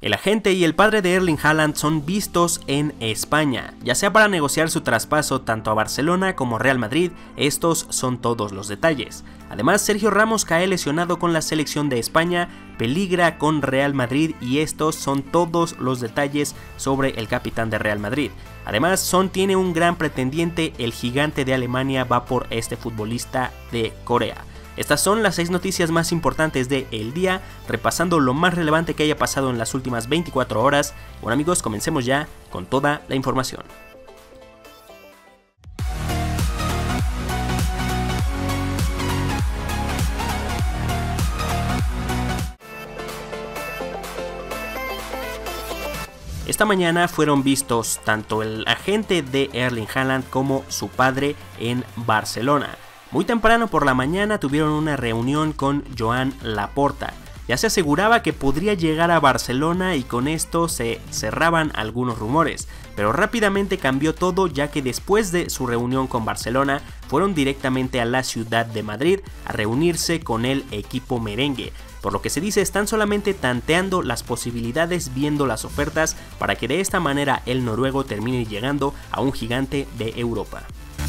El agente y el padre de Erling Haaland son vistos en España, ya sea para negociar su traspaso tanto a Barcelona como Real Madrid. Estos son todos los detalles. Además, Sergio Ramos cae lesionado con la selección de España, peligra con Real Madrid y estos son todos los detalles sobre el capitán de Real Madrid. Además, Son tiene un gran pretendiente, el gigante de Alemania va por este futbolista de Corea. Estas son las 6 noticias más importantes del día, repasando lo más relevante que haya pasado en las últimas 24 horas. Bueno amigos, comencemos ya con toda la información. Esta mañana fueron vistos tanto el agente de Erling Haaland como su padre en Barcelona. Muy temprano por la mañana tuvieron una reunión con Joan Laporta. Ya se aseguraba que podría llegar a Barcelona y con esto se cerraban algunos rumores, pero rápidamente cambió todo, ya que después de su reunión con Barcelona fueron directamente a la ciudad de Madrid a reunirse con el equipo merengue. Por lo que se dice, están solamente tanteando las posibilidades, viendo las ofertas para que de esta manera el noruego termine llegando a un gigante de Europa.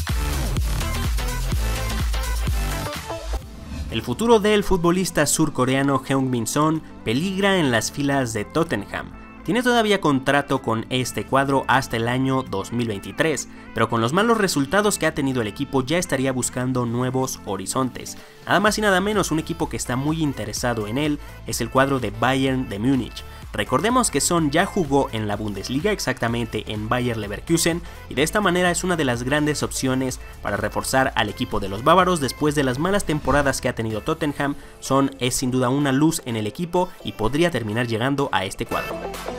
El futuro del futbolista surcoreano Heung-min Son peligra en las filas de Tottenham. Tiene todavía contrato con este cuadro hasta el año 2023, pero con los malos resultados que ha tenido el equipo ya estaría buscando nuevos horizontes. Nada más y nada menos, un equipo que está muy interesado en él es el cuadro de Bayern de Múnich. Recordemos que Son ya jugó en la Bundesliga, exactamente en Bayer Leverkusen, y de esta manera es una de las grandes opciones para reforzar al equipo de los bávaros después de las malas temporadas que ha tenido Tottenham. Son es sin duda una luz en el equipo y podría terminar llegando a este cuadro.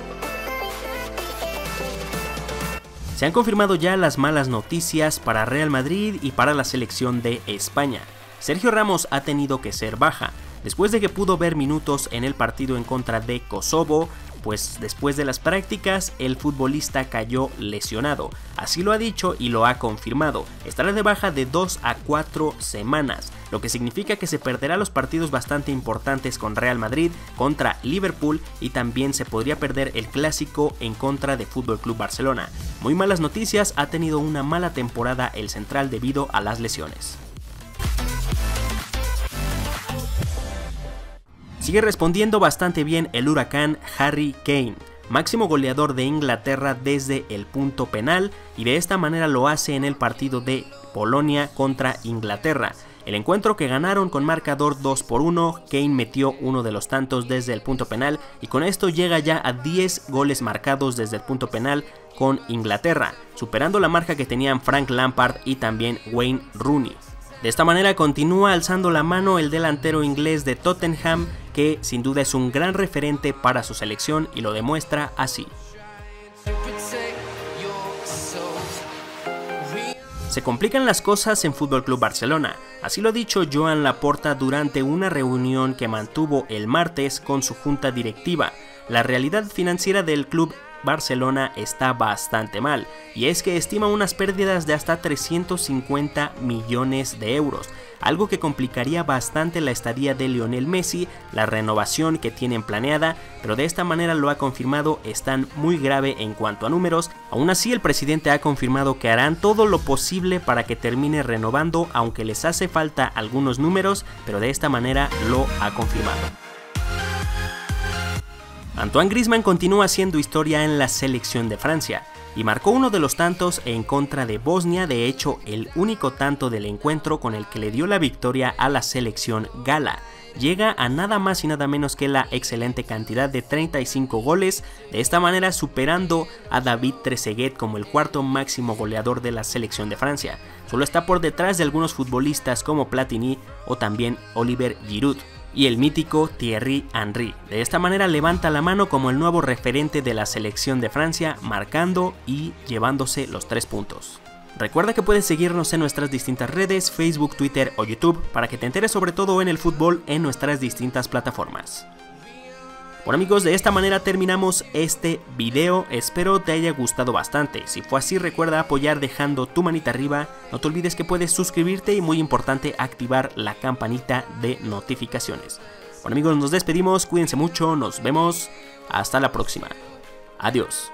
Se han confirmado ya las malas noticias para Real Madrid y para la selección de España. Sergio Ramos ha tenido que ser baja. Después de que pudo ver minutos en el partido en contra de Kosovo, pues después de las prácticas el futbolista cayó lesionado. Así lo ha dicho y lo ha confirmado. Estará de baja de 2 a 4 semanas, lo que significa que se perderá los partidos bastante importantes con Real Madrid, contra Liverpool y también se podría perder el clásico en contra de FC Barcelona. Muy malas noticias, ha tenido una mala temporada el central debido a las lesiones. Sigue respondiendo bastante bien el huracán Harry Kane, máximo goleador de Inglaterra desde el punto penal, y de esta manera lo hace en el partido de Polonia contra Inglaterra. El encuentro que ganaron con marcador 2-1, Kane metió uno de los tantos desde el punto penal y con esto llega ya a 10 goles marcados desde el punto penal con Inglaterra, superando la marca que tenían Frank Lampard y también Wayne Rooney. De esta manera continúa alzando la mano el delantero inglés de Tottenham, que sin duda es un gran referente para su selección y lo demuestra así. Se complican las cosas en FC Barcelona, así lo ha dicho Joan Laporta durante una reunión que mantuvo el martes con su junta directiva. La realidad financiera del club Barcelona está bastante mal, y es que estima unas pérdidas de hasta 350 millones de euros, algo que complicaría bastante la estadía de Lionel Messi, la renovación que tienen planeada, pero de esta manera lo ha confirmado, están muy grave en cuanto a números. Aún así, el presidente ha confirmado que harán todo lo posible para que termine renovando, aunque les hace falta algunos números, pero de esta manera lo ha confirmado. Antoine Griezmann continúa haciendo historia en la selección de Francia y marcó uno de los tantos en contra de Bosnia, de hecho el único tanto del encuentro con el que le dio la victoria a la selección gala. Llega a nada más y nada menos que la excelente cantidad de 35 goles, de esta manera superando a David Trezeguet como el cuarto máximo goleador de la selección de Francia. Solo está por detrás de algunos futbolistas como Platini o también Olivier Giroud y el mítico Thierry Henry. De esta manera levanta la mano como el nuevo referente de la selección de Francia, marcando y llevándose los 3 puntos. Recuerda que puedes seguirnos en nuestras distintas redes, Facebook, Twitter o YouTube, para que te enteres sobre todo en el fútbol en nuestras distintas plataformas. Bueno amigos, de esta manera terminamos este video, espero te haya gustado bastante. Si fue así, recuerda apoyar dejando tu manita arriba, no te olvides que puedes suscribirte y muy importante activar la campanita de notificaciones. Bueno amigos, nos despedimos, cuídense mucho, nos vemos, Hasta la próxima. Adiós.